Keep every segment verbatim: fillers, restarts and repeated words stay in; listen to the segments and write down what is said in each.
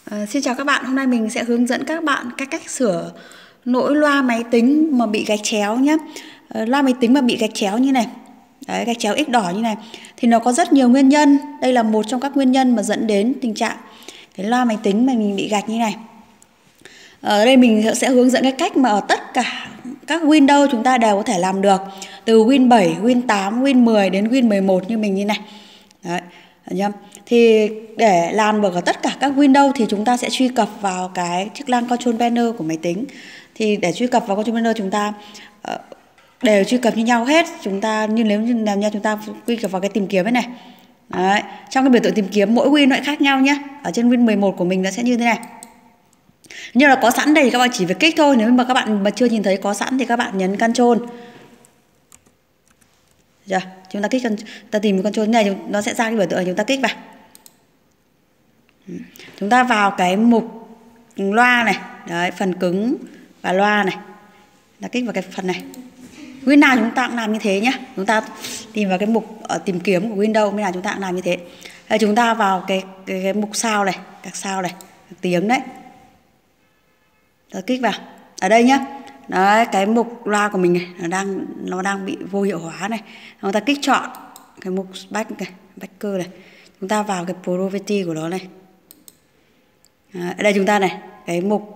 À, xin chào các bạn, hôm nay mình sẽ hướng dẫn các bạn cách cách sửa lỗi loa máy tính mà bị gạch chéo nhé. À, loa máy tính mà bị gạch chéo như này, đấy, gạch chéo X đỏ như này thì nó có rất nhiều nguyên nhân. Đây là một trong các nguyên nhân mà dẫn đến tình trạng cái loa máy tính mà mình bị gạch như này. Ở đây mình sẽ hướng dẫn cái cách mà ở tất cả các Windows chúng ta đều có thể làm được, từ Win bảy, Win tám, Win mười đến Win mười một như mình như này. Đấy, nhá. Thì để làm được ở tất cả các Windows thì chúng ta sẽ truy cập vào cái chức năng Control Panel của máy tính. Thì để truy cập vào Control Panel chúng ta uh, đều truy cập như nhau hết. Chúng ta như nếu như làm nha, chúng ta truy cập vào cái tìm kiếm ấy này. Đấy, trong cái biểu tượng tìm kiếm mỗi Win lại khác nhau nhé. Ở trên Win mười một của mình nó sẽ như thế này. Như là có sẵn đây thì các bạn chỉ việc kích thôi. Nếu mà các bạn mà chưa nhìn thấy có sẵn thì các bạn nhấn Control. Được, chúng ta kích ta tìm Control này, nó sẽ ra cái biểu tượng chúng ta kích vào. Chúng ta vào cái mục loa này, đấy, phần cứng và loa này. Ta kích vào cái phần này. Win nào chúng ta cũng làm như thế nhé. Chúng ta tìm vào cái mục ở tìm kiếm của Windows, bên nào chúng ta cũng làm như thế. Đây, chúng ta vào cái, cái, cái mục sao này, các sao này, tiếng đấy. Ta kích vào. Ở đây nhá. Đấy, cái mục loa của mình này nó đang nó đang bị vô hiệu hóa này. Chúng ta kích chọn cái mục back này, backer này. Chúng ta vào cái property của nó này. Đấy, ở đây chúng ta này, cái mục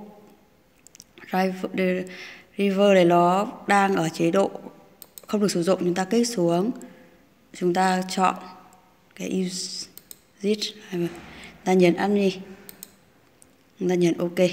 river này nó đang ở chế độ không được sử dụng, chúng ta kích xuống. Chúng ta chọn cái use it, ta nhấn Unread. Chúng ta nhấn OK.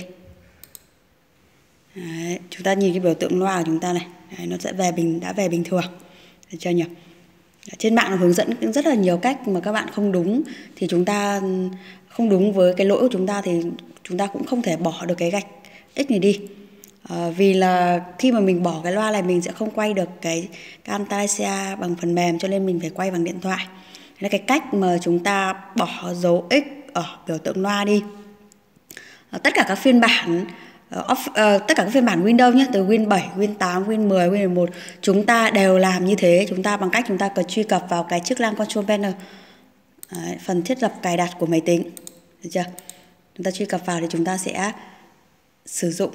Đấy, chúng ta nhìn cái biểu tượng loa của chúng ta này. Đấy, nó sẽ về bình đã về bình thường. Được chưa nhỉ? Trên mạng nó hướng dẫn rất là nhiều cách mà các bạn không đúng thì chúng ta không đúng với cái lỗi của chúng ta thì chúng ta cũng không thể bỏ được cái gạch X này đi. À, vì là khi mà mình bỏ cái loa này mình sẽ không quay được cái Camtasia bằng phần mềm, cho nên mình phải quay bằng điện thoại. Đây là cái cách mà chúng ta bỏ dấu X ở biểu tượng loa đi. À, tất cả các phiên bản Uh, off, uh, tất cả các phiên bản Windows nhé, từ Win bảy, Win tám, Win mười, Win mười một chúng ta đều làm như thế. Chúng ta bằng cách chúng ta cần truy cập vào cái chức năng Control Panel. Đấy, phần thiết lập cài đặt của máy tính. Được chưa? Chúng ta truy cập vào thì chúng ta sẽ sử dụng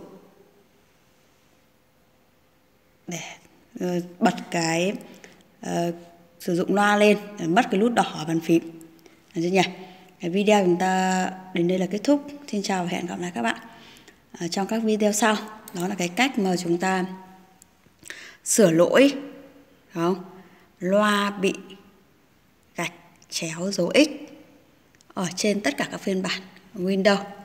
để uh, bật cái uh, sử dụng loa lên, để mất cái nút đỏ ở bàn phím. Được chưa nhỉ? Cái video chúng ta đến đây là kết thúc. Xin chào và hẹn gặp lại các bạn ở trong các video sau. Đó là cái cách mà chúng ta sửa lỗi, không? Loa bị gạch chéo dấu X ở trên tất cả các phiên bản Windows.